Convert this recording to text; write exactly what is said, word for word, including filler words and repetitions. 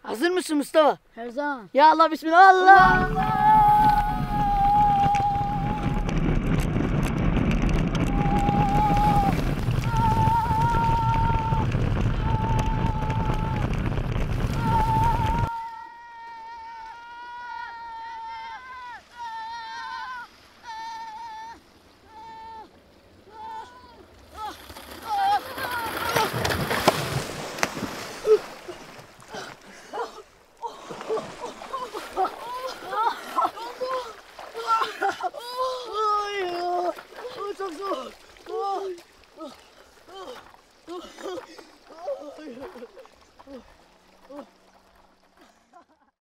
Hazır mısın Mustafa? Her zaman. Ya Allah bismillah Allah. Allah!